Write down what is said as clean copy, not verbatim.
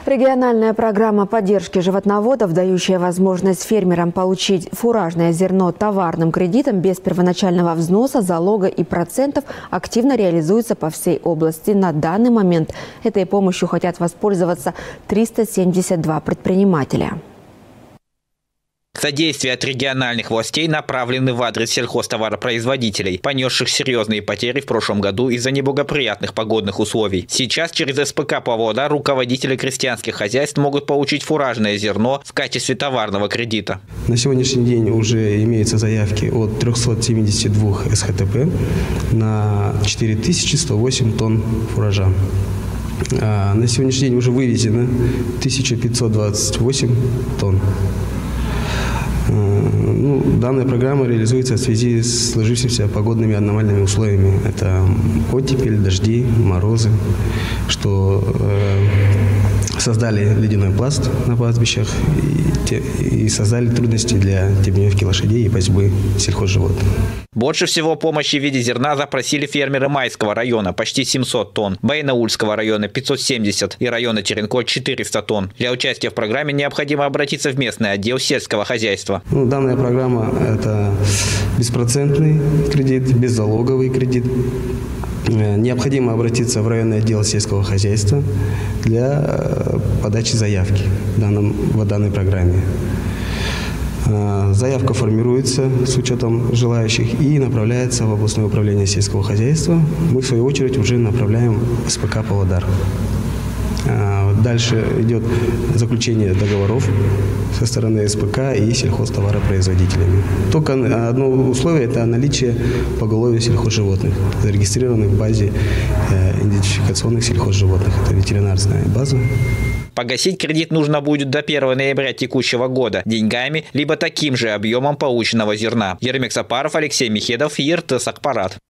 Региональная программа поддержки животноводов, дающая возможность фермерам получить фуражное зерно товарным кредитом без первоначального взноса, залога и процентов, активно реализуется по всей области. На данный момент этой помощью хотят воспользоваться 372 предпринимателя. Содействие от региональных властей направлены в адрес сельхозтоваропроизводителей, понесших серьезные потери в прошлом году из-за неблагоприятных погодных условий. Сейчас через СПК Павлодар руководители крестьянских хозяйств могут получить фуражное зерно в качестве товарного кредита. На сегодняшний день уже имеются заявки от 372 СХТП на 4108 тонн фуража. На сегодняшний день уже вывезено 1528 тонн. Данная программа реализуется в связи с сложившимися погодными аномальными условиями. Это оттепель, дожди, морозы, что создали ледяной пласт на пастбищах и создали трудности для тебневки лошадей и пасьбы сельхозживотных. Больше всего помощи в виде зерна запросили фермеры Майского района – почти 700 тонн, Баянаульского района – 570 и района Теренко – 400 тонн. Для участия в программе необходимо обратиться в местный отдел сельского хозяйства. Данная программа – это беспроцентный кредит, беззалоговый кредит. Необходимо обратиться в районный отдел сельского хозяйства для подачи заявки в данной программе. Заявка формируется с учетом желающих и направляется в областное управление сельского хозяйства. Мы, в свою очередь, уже направляем в СПК Павлодар. Дальше идет заключение договоров со стороны СПК и сельхозтоваропроизводителями. Только одно условие – это наличие поголовья сельхозживотных, зарегистрированных в базе идентификационных сельхозживотных. Это ветеринарная база. Погасить кредит нужно будет до 1 ноября текущего года деньгами, либо таким же объемом полученного зерна. Ермек Сапаров, Алексей Михедов, ЕРТ Сакпарат.